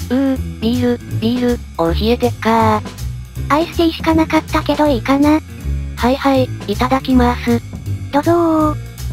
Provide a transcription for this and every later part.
ビール、冷えてっかアイスティーしかなかったけどいいかな。 はいはい、いただきます。 どうぞー。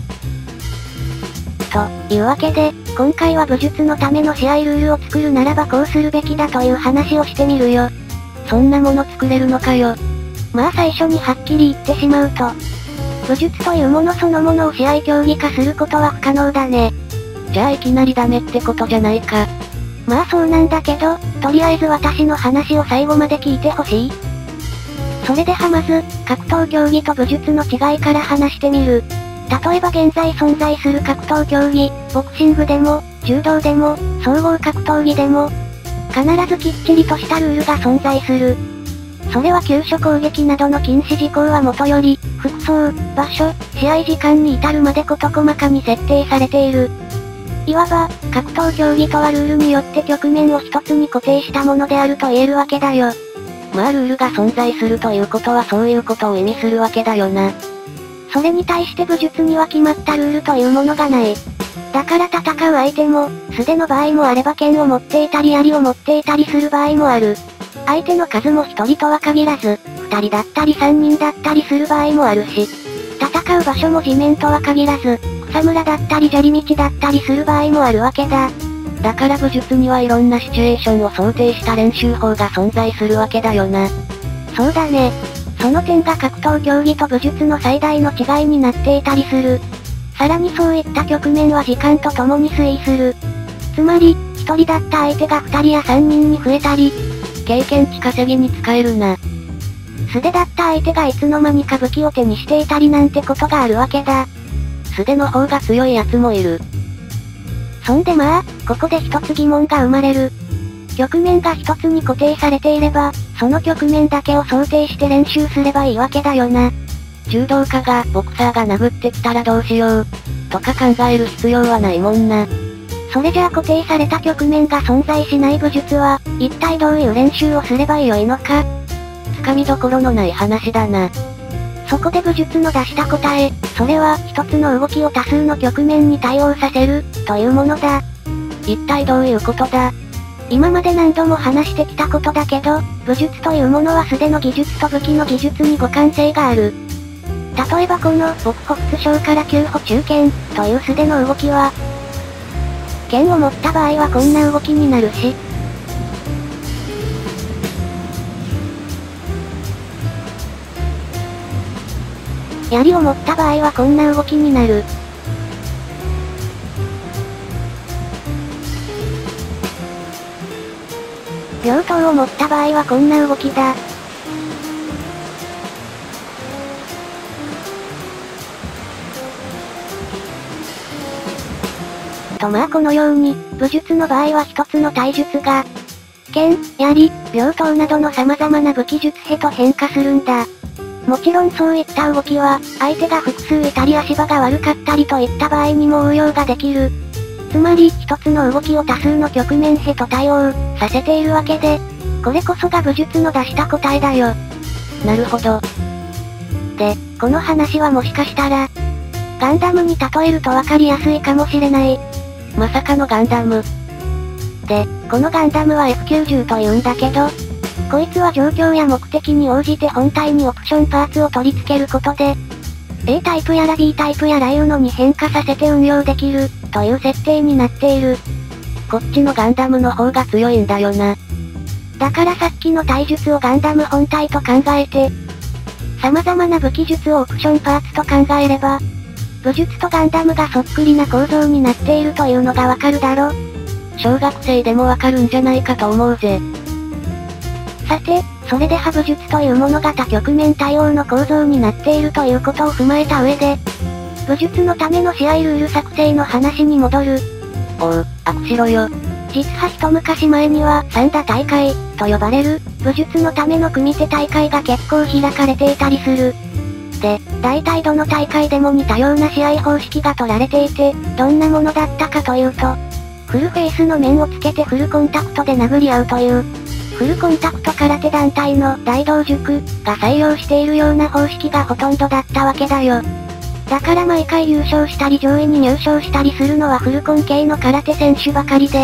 というわけで、今回は武術のための試合ルールを作るならばこうするべきだという話をしてみるよ。 そんなもの作れるのかよ。 まあ最初にはっきり言ってしまうと、武術というものそのものを試合競技化することは不可能だね。 じゃあいきなりダメってことじゃないか。 まあそうなんだけど、とりあえず私の話を最後まで聞いてほしい。それではまず、格闘競技と武術の違いから話してみる。例えば現在存在する格闘競技、ボクシングでも、柔道でも、総合格闘技でも、必ずきっちりとしたルールが存在する。それは急所攻撃などの禁止事項はもとより、服装、場所、試合時間に至るまで事細かに設定されている。いわば、格闘競技とはルールによって局面を一つに固定したものであると言えるわけだよ。 まあルールが存在するということはそういうことを意味するわけだよな。 それに対して武術には決まったルールというものがない。だから戦う相手も、素手の場合もあれば剣を持っていたり槍を持っていたりする場合もある。相手の数も一人とは限らず、二人だったり三人だったりする場合もあるし、戦う場所も地面とは限らず、草むらだったり砂利道だったりする場合もあるわけだ。 だから武術にはいろんなシチュエーションを想定した練習法が存在するわけだよな。 そうだね。その点が格闘競技と武術の最大の違いになっていたりする。さらにそういった局面は時間とともに推移する。つまり、一人だった相手が二人や三人に増えたり、 経験値稼ぎに使えるな。 素手だった相手がいつの間にか武器を手にしていたりなんてことがあるわけだ。 素手の方が強い奴もいる。 そんでまあ、ここで一つ疑問が生まれる。局面が一つに固定されていれば、その局面だけを想定して練習すればいいわけだよな。 柔道家がボクサーが殴ってきたらどうしよう、とか考える必要はないもんな。 それじゃあ固定された局面が存在しない武術は、一体どういう練習をすればよいのか。 つかみどころのない話だな。 そこで武術の出した答え、それは一つの動きを多数の局面に対応させる、というものだ。 一体どういうことだ？ 今まで何度も話してきたことだけど、武術というものは素手の技術と武器の技術に互換性がある。例えばこの、極歩屈掌から急歩中剣、という素手の動きは、剣を持った場合はこんな動きになるし、槍を持った場合はこんな動きになる。両刀を持った場合はこんな動きだ。とまあこのように、武術の場合は一つの体術が、剣、槍、両刀などの様々な武器術へと変化するんだ。もちろんそういった動きは、相手が複数いたり足場が悪かったりといった場合にも応用ができる。つまり、一つの動きを多数の局面へと対応させているわけで、これこそが武術の出した答えだよ。 なるほど。 で、この話はもしかしたら、ガンダムに例えるとわかりやすいかもしれない。 まさかのガンダム。 で、このガンダムは F90 と言うんだけど、こいつは状況や目的に応じて本体にオプションパーツを取り付けることで、A タイプやら B タイプやらいうのに変化させて運用できる、という設定になっている。 こっちのガンダムの方が強いんだよな。 だからさっきの体術をガンダム本体と考えて、様々な武器術をオプションパーツと考えれば、武術とガンダムがそっくりな構造になっているというのがわかるだろ。 小学生でもわかるんじゃないかと思うぜ。 さて、それでは武術というものが多局面対応の構造になっているということを踏まえた上で、武術のための試合ルール作成の話に戻る。 おう、握しろよ。 実は一昔前には、三打大会、と呼ばれる、武術のための組手大会が結構開かれていたりする。で、大体どの大会でも似たような試合方式が取られていて、どんなものだったかというと、フルフェイスの面をつけてフルコンタクトで殴り合うという、フルコンタクト空手団体の大道塾が採用しているような方式がほとんどだったわけだよ。だから毎回優勝したり上位に入賞したりするのはフルコン系の空手選手ばかりで、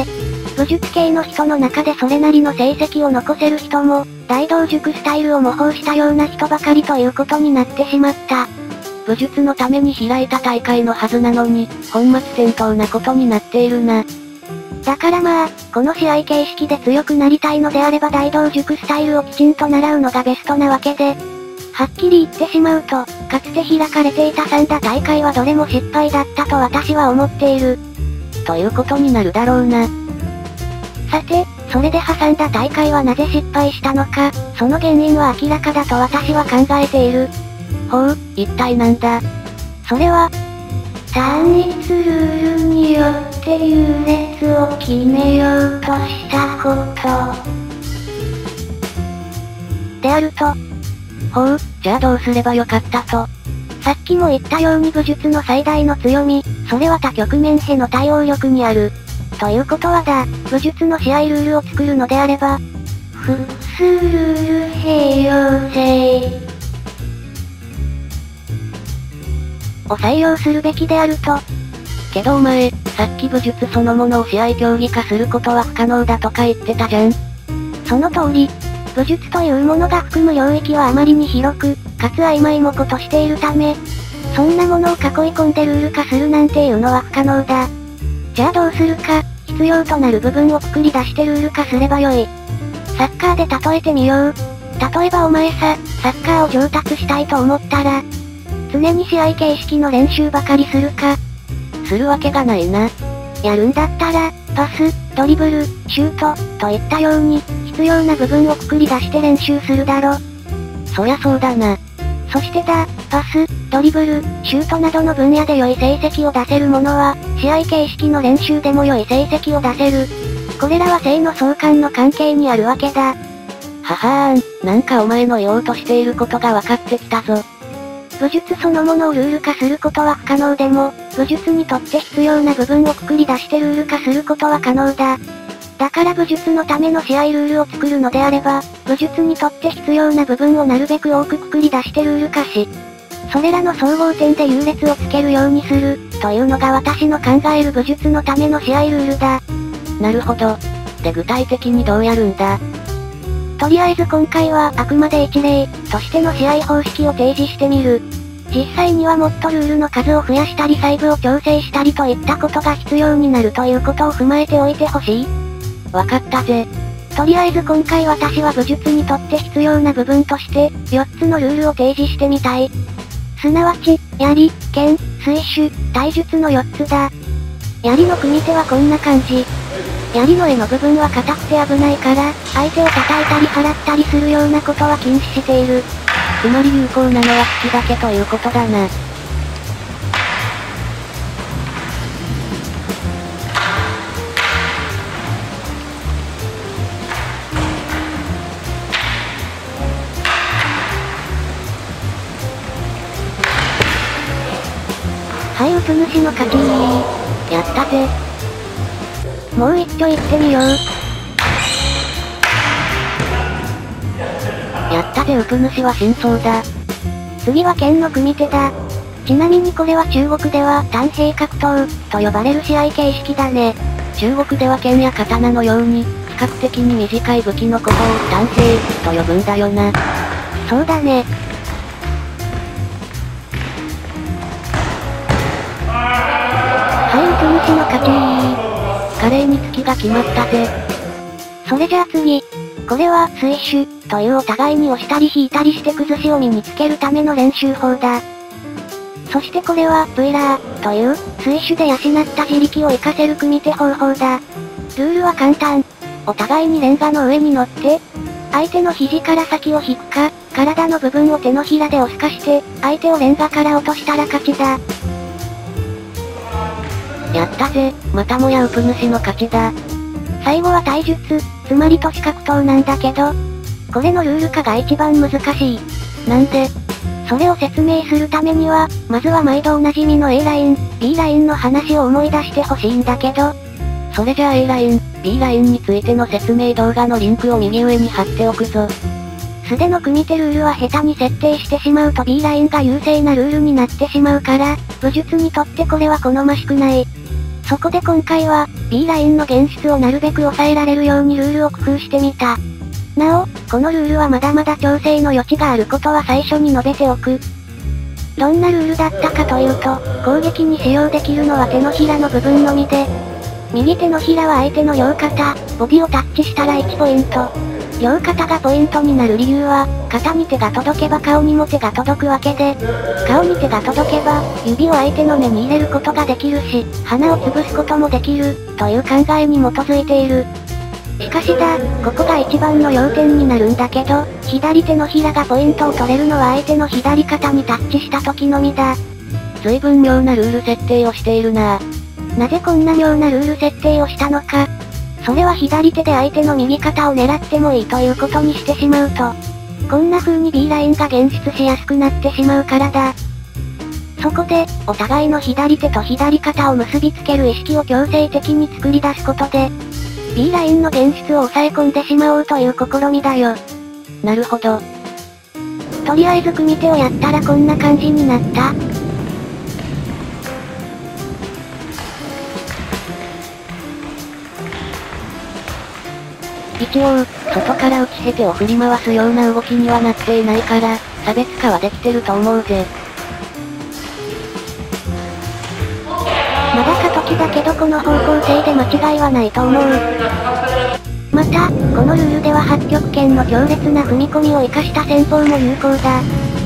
武術系の人の中でそれなりの成績を残せる人も、大道塾スタイルを模倣したような人ばかりということになってしまった。 武術のために開いた大会のはずなのに、本末転倒なことになっているな。 だからまあ、この試合形式で強くなりたいのであれば大道塾スタイルをきちんと習うのがベストなわけで、はっきり言ってしまうと、かつて開かれていた三田大会はどれも失敗だったと私は思っている。 ということになるだろうな。 さて、それで挟んだ大会はなぜ失敗したのか、その原因は明らかだと私は考えている。 ほう、一体なんだ。 それは、単一ルールによって優劣を決めようとしたこと。であると。 ほう、じゃあどうすればよかったと。 さっきも言ったように武術の最大の強み、それは多局面への対応力にある。ということはだ、武術の試合ルールを作るのであれば、複数ルール併用制を採用するべきであると。 けどお前、さっき武術そのものを試合競技化することは不可能だとか言ってたじゃん。 その通り。武術というものが含む領域はあまりに広く、かつ曖昧模糊としているため、そんなものを囲い込んでルール化するなんていうのは不可能だ。じゃあどうするか、必要となる部分をくくり出してルール化すればよい。サッカーで例えてみよう。例えばお前さ、サッカーを上達したいと思ったら、常に試合形式の練習ばかりするか。 するわけがないな。 やるんだったら、パス、ドリブル、シュート、といったように、必要な部分をくくり出して練習するだろ。 そりゃそうだな。 そしてだ、パス、ドリブル、シュートなどの分野で良い成績を出せる者は、試合形式の練習でも良い成績を出せる。これらは正の相関の関係にあるわけだ。 ははーん、なんかお前の言おうとしていることが分かってきたぞ。 武術そのものをルール化することは不可能でも、武術にとって必要な部分をくくり出してルール化することは可能だ。だから武術のための試合ルールを作るのであれば、武術にとって必要な部分をなるべく多くくくり出してルール化し、それらの総合点で優劣をつけるようにする、というのが私の考える武術のための試合ルールだ。 なるほど。で具体的にどうやるんだ？ とりあえず今回はあくまで一例、としての試合方式を提示してみる。実際にはもっとルールの数を増やしたり細部を調整したりといったことが必要になるということを踏まえておいてほしい。 わかったぜ。 とりあえず今回私は武術にとって必要な部分として、4つのルールを提示してみたい。すなわち、槍、剣、水手、体術の4つだ。槍の組み手はこんな感じ。槍の柄の部分は硬くて危ないから、相手を叩いたり払ったりするようなことは禁止している。 つまり有効なのは突きだけということだな。 はい、うつ主の勝ちー。 やったぜ。 もう一丁行ってみよう。 やったぜ、うぷ主は真相だ。 次は剣の組み手だ。ちなみにこれは中国では単兵格闘と呼ばれる試合形式だね。 中国では剣や刀のように、比較的に短い武器のことを単兵と呼ぶんだよな。 そうだね。はい、うつ主の勝ちー。 華麗に突きが決まったぜ。 それじゃあ次。これは水手というお互いに押したり引いたりして崩しを身につけるための練習法だ。そしてこれはプイラーという水手で養った自力を活かせる組み手方法だ。ルールは簡単。お互いにレンガの上に乗って、相手の肘から先を引くか、体の部分を手のひらで押すかして、相手をレンガから落としたら勝ちだ。 やったぜ、またもやうぷ主の勝ちだ。 最後は体術、つまり都市格闘なんだけど、これのルール化が一番難しい。 なんで？ それを説明するためには、まずは毎度おなじみの A ライン、B ラインの話を思い出してほしいんだけど、 それじゃあ A ライン、B ラインについての説明動画のリンクを右上に貼っておくぞ。 素手の組み手ルールは下手に設定してしまうと B ラインが優勢なルールになってしまうから、武術にとってこれは好ましくない。 そこで今回は、B ラインの現出をなるべく抑えられるようにルールを工夫してみた。なお、このルールはまだまだ調整の余地があることは最初に述べておく。どんなルールだったかというと、攻撃に使用できるのは手のひらの部分のみで、右手のひらは相手の両肩、ボディをタッチしたら1ポイント。両肩がポイントになる理由は、肩に手が届けば顔にも手が届くわけで、顔に手が届けば、指を相手の目に入れることができるし、鼻を潰すこともできる、という考えに基づいている。しかしだ、ここが一番の要点になるんだけど、左手のひらがポイントを取れるのは相手の左肩にタッチした時のみだ。 随分妙なルール設定をしているな。 なぜこんな妙なルール設定をしたのか。それは左手で相手の右肩を狙ってもいいということにしてしまうと、こんな風に B ラインが現出しやすくなってしまうからだ。そこで、お互いの左手と左肩を結びつける意識を強制的に作り出すことで、B ラインの現出を抑え込んでしまおうという試みだよ。 なるほど。 とりあえず組手をやったらこんな感じになった。 一応、外から打ちへ手を振り回すような動きにはなっていないから、差別化はできてると思うぜ。 まだ過渡期だけどこの方向性で間違いはないと思う。また、このルールでは八極拳の強烈な踏み込みを活かした戦法も有効だ。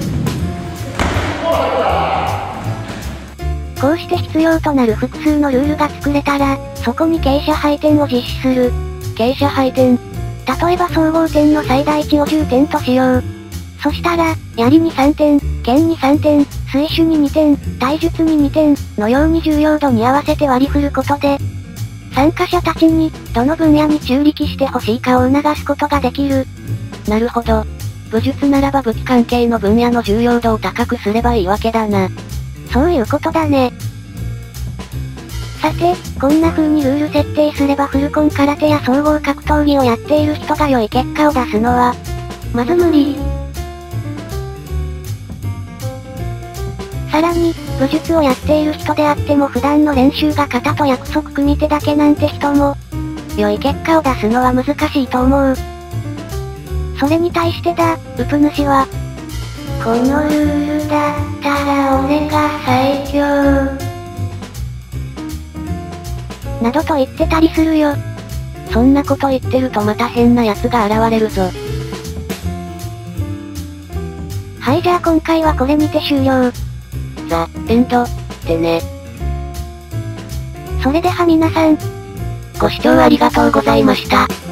こうして必要となる複数のルールが作れたら、そこに傾斜配点を実施する。 傾斜配点。 例えば総合点の最大値を10点としよう。そしたら、槍に3点、剣に3点、水手に2点、体術に2点、のように重要度に合わせて割り振ることで、参加者たちに、どの分野に注力してほしいかを促すことができる。 なるほど。武術ならば武器関係の分野の重要度を高くすればいいわけだな。 そういうことだね。さて、こんな風にルール設定すればフルコン空手や総合格闘技をやっている人が良い結果を出すのは、まず無理。さらに、武術をやっている人であっても普段の練習が型と約束組手だけなんて人も、良い結果を出すのは難しいと思う。それに対してだ、ウプ主は、このルールだったら俺が最強。などと言ってたりするよ。 そんなこと言ってるとまた変な奴が現れるぞ。 はい、じゃあ今回はこれにて終了。 ザ・エンド、ってね。 それでは皆さん、 ご視聴ありがとうございました。